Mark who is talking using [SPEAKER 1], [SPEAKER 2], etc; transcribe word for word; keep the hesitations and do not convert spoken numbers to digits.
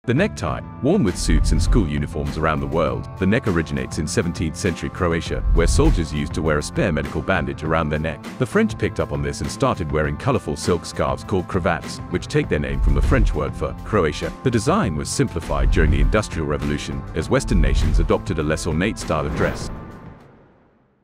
[SPEAKER 1] The necktie, worn with suits and school uniforms around the world, the neck originates in seventeenth century Croatia, where soldiers used to wear a spare medical bandage around their neck. The French picked up on this and started wearing colorful silk scarves called cravats, which take their name from the French word for Croatia. The design was simplified during the Industrial Revolution, as Western nations adopted a less ornate style of dress.